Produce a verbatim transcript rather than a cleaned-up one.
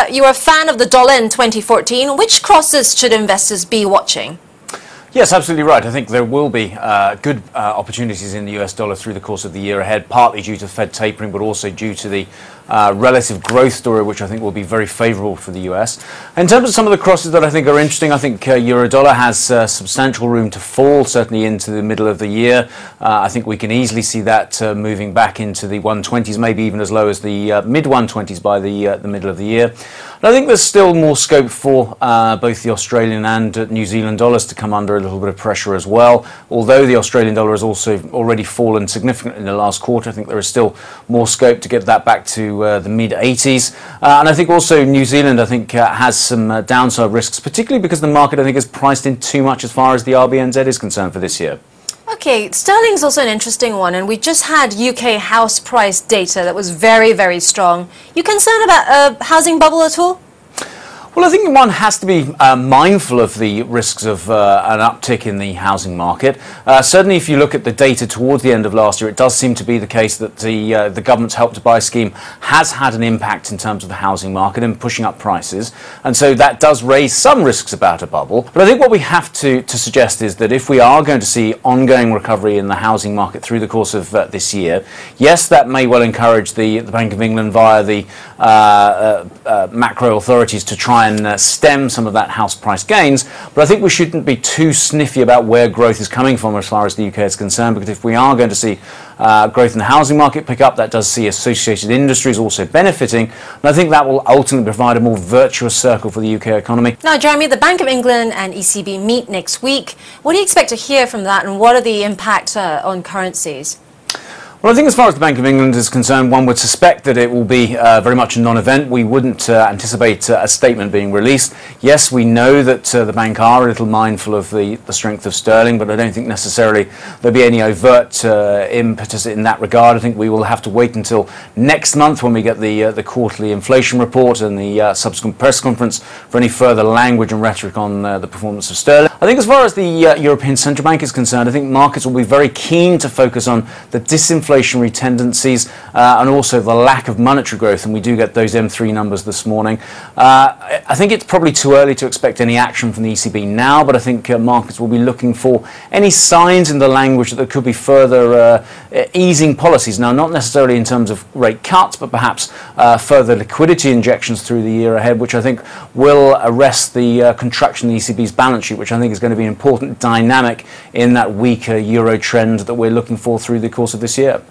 uh, you're a fan of the dollar in twenty fourteen. Which crosses should investors be watching? Yes, absolutely right. I think there will be uh, good uh, opportunities in the U S dollar through the course of the year ahead, partly due to Fed tapering, but also due to the uh, relative growth story, which I think will be very favourable for the U S. In terms of some of the crosses that I think are interesting, I think uh, euro-dollar has uh, substantial room to fall, certainly into the middle of the year. Uh, I think we can easily see that uh, moving back into the one twenties, maybe even as low as the uh, mid one twenties by the, uh, the middle of the year. And I think there's still more scope for uh, both the Australian and uh, New Zealand dollars to come under a little bit of pressure as well. Although the Australian dollar has also already fallen significantly in the last quarter, I think there is still more scope to get that back to uh, the mid eighties. Uh, and I think also New Zealand, I think, uh, has some uh, downside risks, particularly because the market, I think, has priced in too much as far as the R B N Z is concerned for this year. Okay, sterling's also an interesting one, and we just had U K house price data that was very, very strong. You concerned about a housing bubble at all? Well, I think one has to be uh, mindful of the risks of uh, an uptick in the housing market. Uh, certainly, if you look at the data towards the end of last year, it does seem to be the case that the uh, the government's Help to Buy scheme has had an impact in terms of the housing market and pushing up prices. And so that does raise some risks about a bubble. But I think what we have to, to suggest is that if we are going to see ongoing recovery in the housing market through the course of uh, this year, yes, that may well encourage the, the Bank of England via the uh, uh, uh, macro authorities to try and uh, stem some of that house price gains, but I think we shouldn't be too sniffy about where growth is coming from as far as the U K is concerned, because if we are going to see uh, growth in the housing market pick up, that does see associated industries also benefiting, and I think that will ultimately provide a more virtuous circle for the U K economy. Now, Jeremy, the Bank of England and E C B meet next week. What do you expect to hear from that, and what are the impacts uh, on currencies? Well, I think as far as the Bank of England is concerned, one would suspect that it will be uh, very much a non-event. We wouldn't uh, anticipate uh, a statement being released. Yes, we know that uh, the bank are a little mindful of the, the strength of sterling, but I don't think necessarily there'll be any overt uh, impetus in that regard. I think we will have to wait until next month when we get the, uh, the quarterly inflation report and the uh, subsequent press conference for any further language and rhetoric on uh, the performance of sterling. I think as far as the uh, European Central Bank is concerned, I think markets will be very keen to focus on the disinflation inflationary tendencies uh, and also the lack of monetary growth, and we do get those M three numbers this morning. Uh, I think it's probably too early to expect any action from the E C B now, but I think uh, markets will be looking for any signs in the language that there could be further uh, easing policies. Now, not necessarily in terms of rate cuts, but perhaps uh, further liquidity injections through the year ahead, which I think will arrest the uh, contraction of the E C B's balance sheet, which I think is going to be an important dynamic in that weaker euro trend that we're looking for through the course of this year.